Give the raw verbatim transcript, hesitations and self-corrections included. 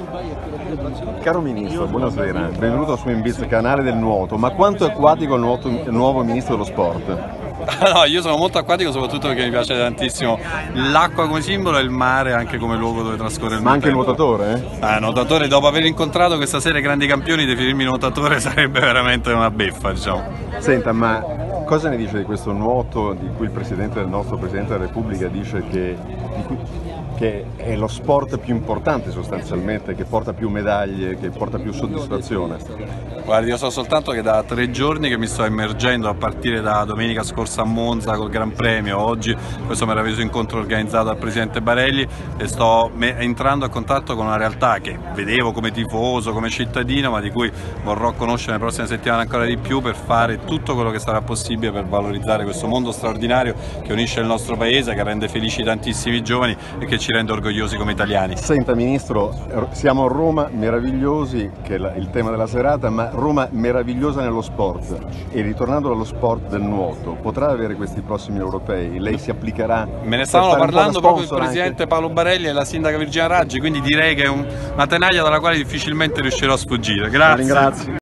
Caro Ministro, buonasera, benvenuto su Inbiz, canale del nuoto. Ma quanto è acquatico il, nuoto, il nuovo Ministro dello Sport? No, io sono molto acquatico soprattutto perché mi piace tantissimo l'acqua come simbolo e il mare anche come luogo dove trascorre il mio Ma anche tempo. nuotatore? Eh? Ah, nuotatore, dopo aver incontrato questa sera i grandi campioni, definirmi nuotatore sarebbe veramente una beffa, diciamo. Senta, ma cosa ne dice di questo nuoto di cui il Presidente del nostro Presidente della Repubblica dice che, di cui, che è lo sport più importante sostanzialmente, che porta più medaglie, che porta più soddisfazione? Guardi, io so soltanto che da tre giorni che mi sto immergendo a partire da domenica scorsa a Monza col Gran Premio, oggi questo meraviglioso incontro organizzato dal Presidente Barelli, e sto entrando a contatto con una realtà che vedevo come tifoso, come cittadino, ma di cui vorrò conoscere nelle prossime settimane ancora di più per fare tutto quello che sarà possibile per valorizzare questo mondo straordinario che unisce il nostro paese, che rende felici tantissimi giovani e che ci rende orgogliosi come italiani. Senta Ministro, siamo a Roma, meravigliosi, che è il tema della serata, ma Roma meravigliosa nello sport, e ritornando dallo sport del nuoto, potrà avere questi prossimi europei? Lei si applicherà? Me ne stavano parlando proprio il Presidente anche? Paolo Barelli e la Sindaca Virginia Raggi, quindi direi che è un, una tenaglia dalla quale difficilmente riuscirò a sfuggire. Grazie. La ringrazio.